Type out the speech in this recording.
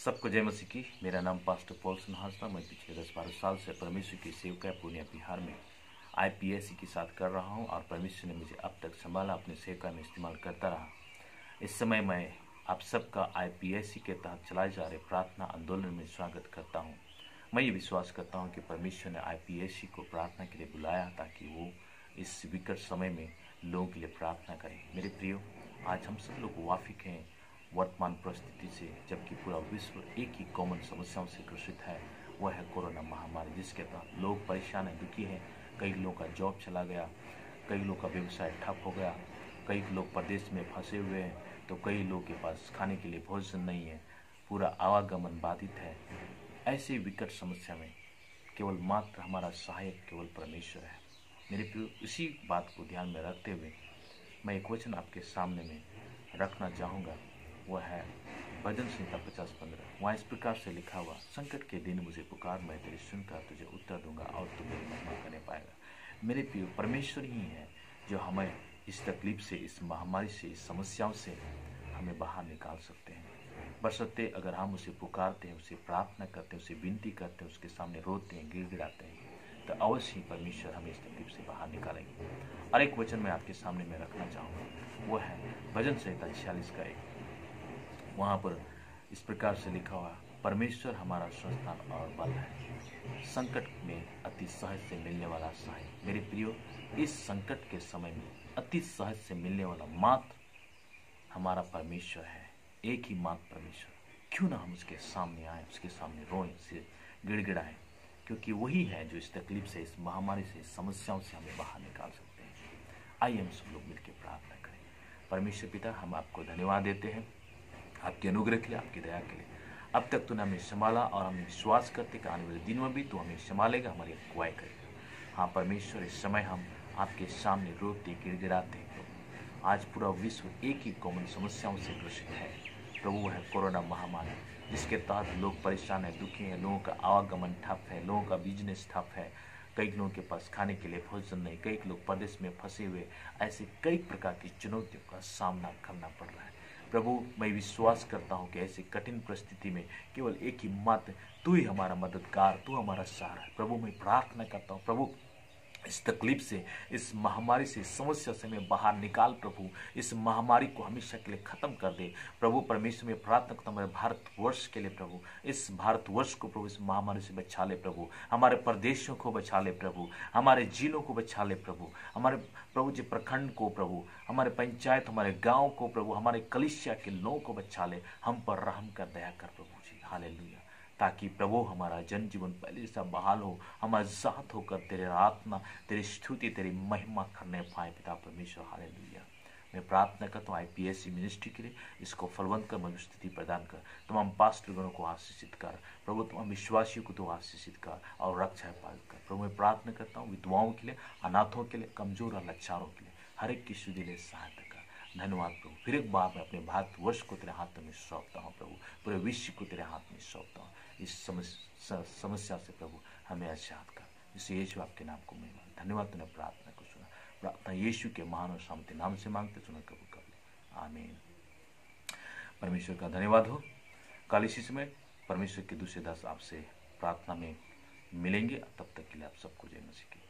सबको जय मसीह की। मेरा नाम पास्टर पॉल्सन हांसदा। मैं पिछले 10-12 साल से परमेश्वर की सेवकाई पूर्णिया बिहार में IPHC के साथ कर रहा हूं और परमेश्वर ने मुझे अब तक संभाला, अपने सेवकाई में इस्तेमाल करता रहा। इस समय मैं आप सबका IPHC के तहत चलाए जा रहे प्रार्थना आंदोलन में स्वागत करता हूं। मैं ये विश्वास करता हूं कि परमेश्वर ने IPHC को प्रार्थना के लिए बुलाया ताकि वो इस विकट समय में लोगों के लिए प्रार्थना करें। मेरे प्रियो, आज हम सब लोग वाकिफ हैं वर्तमान परिस्थिति से, जबकि पूरा विश्व एक ही कॉमन समस्याओं से ग्रसित है, वह है कोरोना महामारी, जिसके तहत लोग परेशान हैं, दुखी हैं। कई लोगों का जॉब चला गया, कई लोगों का व्यवसाय ठप हो गया, कई लोग प्रदेश में फंसे हुए हैं, तो कई लोगों के पास खाने के लिए भोजन नहीं है, पूरा आवागमन बाधित है। ऐसी विकट समस्या में केवल मात्र हमारा सहायक केवल परमेश्वर है। मेरे प्रियो, इसी बात को ध्यान में रखते हुए मैं एक वचन आपके सामने में रखना चाहूँगा। वह है भजन संहिता 50:15। वहाँ इस प्रकार से लिखा हुआ, संकट के दिन मुझे पुकार, मैं तेरी सुनकर तुझे उत्तर दूंगा और तू मेरी महिमा करने पाएगा। मेरे प्रियो, परमेश्वर ही है जो हमें इस तकलीफ से, इस महामारी से, इस समस्याओं से हमें बाहर निकाल सकते हैं। बशर्ते अगर हम उसे पुकारते हैं, उसे प्रार्थना करते हैं, उसे विनती करते हैं, उसके सामने रोते हैं, गिड़गिड़ाते हैं, तो अवश्य ही परमेश्वर हमें इस तकलीफ से बाहर निकालेंगे। और एक वचन मैं आपके सामने में रखना चाहूँगा, वो है भजन संहिता 46:1। वहाँ पर इस प्रकार से लिखा हुआ, परमेश्वर हमारा संस्थान और बल है, संकट में अति सहज से मिलने वाला सहाय। मेरे प्रियो, इस संकट के समय में अति सहज से मिलने वाला मात्र हमारा परमेश्वर है, एक ही मात्र परमेश्वर। क्यों ना हम उसके सामने आए, उसके सामने रोएं, से गिड़गिड़ाएं, क्योंकि वही है जो इस तकलीफ से, इस महामारी से, इस समस्याओं से हमें बाहर निकाल सकते हैं। आइए हम सब लोग मिलकर प्रार्थना करें। परमेश्वर पिता, हम आपको धन्यवाद देते हैं आपके अनुग्रह के लिए, आपकी दया के लिए। अब तक तूने हमें संभाला और हम विश्वास करते कि आने वाले दिनों में भी तू हमें संभालेगा, हमारी अगुवाई करेगा। हाँ परमेश्वर, इस समय हम आपके सामने रोते गिड़गिड़ाते हैं प्रभु। आज पूरा विश्व एक ही कॉमन समस्याओं से ग्रसित है प्रभु, वह है कोरोना महामारी, जिसके तहत लोग परेशान हैं, दुखी हैं, लोगों का आवागमन ठप है, लोगों का बिजनेस ठप है, कई लोगों के पास खाने के लिए भोजन नहीं, कई लोग प्रदेश में फंसे हुए, ऐसे कई प्रकार की चुनौतियों का सामना करना पड़ रहा है। प्रभु, मैं विश्वास करता हूँ कि ऐसी कठिन परिस्थिति में केवल एक ही मात्र तू ही हमारा मददगार, तू हमारा सहारा है। प्रभु, मैं प्रार्थना करता हूँ प्रभु, इस तकलीफ से, इस महामारी से, इस समस्या से हमें बाहर निकाल प्रभु। इस महामारी को हमेशा के लिए खत्म कर दे प्रभु। परमेश्वर, में प्रार्थना करता हूँ हमारे भारतवर्ष के लिए प्रभु, इस भारतवर्ष को प्रभु इस महामारी से बचा ले प्रभु, हमारे प्रदेशों को बचा ले प्रभु, हमारे जिलों को बचा ले प्रभु, हमारे प्रभु जी प्रखंड को प्रभु, हमारे पंचायत, हमारे गाँव को प्रभु, हमारे कलीसिया के लोगों को बचा ले। हम पर रहम कर, दया कर प्रभु जी। हालेलुया। ताकि प्रभु हमारा जनजीवन पहले से बहाल हो, हम आजाद होकर तेरे आत्मा, तेरी स्तुति, तेरी महिमा करने पाए पिता परमेश्वर। हालेलुया। मैं प्रार्थना करता हूँ IPHC मिनिस्ट्री के लिए, इसको फलवंत कर, मधुर स्थिति प्रदान कर, तमाम पास्टरगणों को आशीषित कर प्रभु, तमाम विश्वासियों को तो आशीषित कर और रक्षा पाल कर प्रभु। मैं प्रार्थना करता हूँ विधवाओं के लिए, अनाथों के लिए, कमजोर और लाचारों के लिए, हर एक की सुधि लिए सहायता कर। धन्यवाद प्रभु। फिर एक बार मैं अपने भारतवर्ष को तेरे हाथ में सौंपता हूँ प्रभु, पूरे विश्व को तेरे हाथ में सौंपता हूँ। इस समस्या से प्रभु हमें आजाद कर, इस यीशु आपके नाम को महिमा। धन्यवाद, तूने प्रार्थना को सुना। प्रार्थना यीशु के महान और सामर्थ्य नाम से मांगते, सुना, कबूल कर ले। आमीन। परमेश्वर का धन्यवाद हो। कल इसी समय परमेश्वर के दूसरे दास आपसे प्रार्थना में मिलेंगे। तब तक के लिए आप सबको जय मसीह की।